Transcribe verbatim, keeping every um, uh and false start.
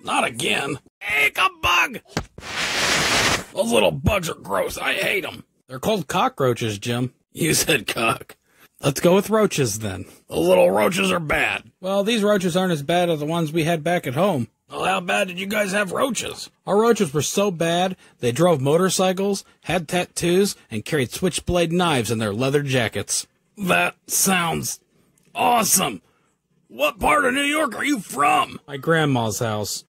Not again. Hey, a bug! Those little bugs are gross. I hate them. They're called cockroaches, Jim. You said cock. Let's go with roaches, then. The little roaches are bad. Well, these roaches aren't as bad as the ones we had back at home. Well, how bad did you guys have roaches? Our roaches were so bad, they drove motorcycles, had tattoos, and carried switchblade knives in their leather jackets. That sounds awesome. What part of New York are you from? My grandma's house.